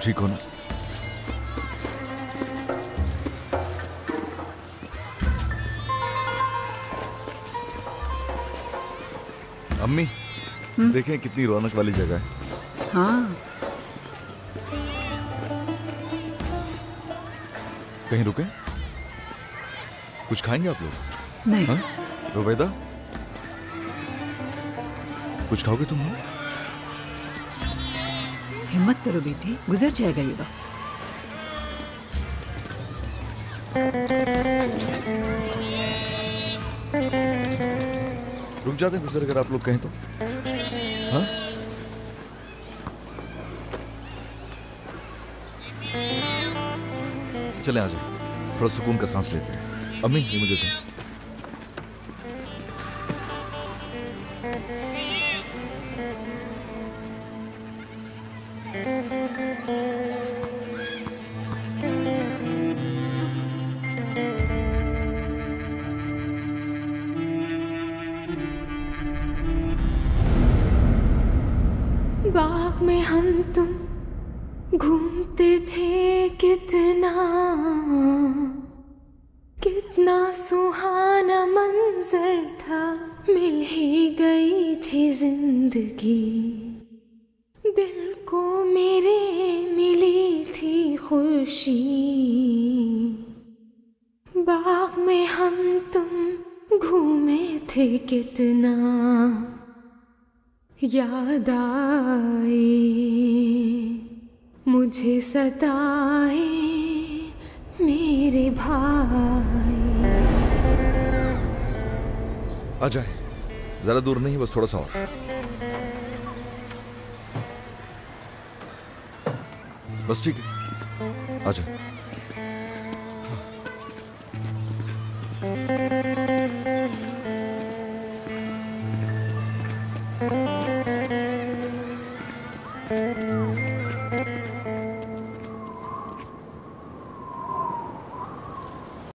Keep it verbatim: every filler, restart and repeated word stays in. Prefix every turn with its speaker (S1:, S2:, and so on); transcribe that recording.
S1: ठीक हो ना? अम्मी, देखें कितनी रौनक वाली जगह है।
S2: हाँ।
S1: कहीं रुके? कुछ खाएंगे आप लोग?
S2: नहीं।
S1: हाँ? रुवैदा, कुछ खाओगे तुम? हो?
S2: हिम्मत करो बेटी, गुजर जाएगा ये वक्त।
S1: रुक जाते हैं कुछ देर अगर आप लोग कहें तो। हाँ? चलें, आ जाए, थोड़ा सुकून का सांस लेते हैं। अम्मी, ये मुझे दो।
S3: बाग में हम तुम घूमते थे, कितना कितना सुहाना मंजर था। मिल ही गई थी जिंदगी, दिल को मेरे मिली थी खुशी। बाग में हम तुम घूमे थे, कितना याद आए मुझे सताए मेरे भाई।
S1: आ जाए, जरा दूर नहीं, बस थोड़ा सा और। बस ठीक है, आ जाए।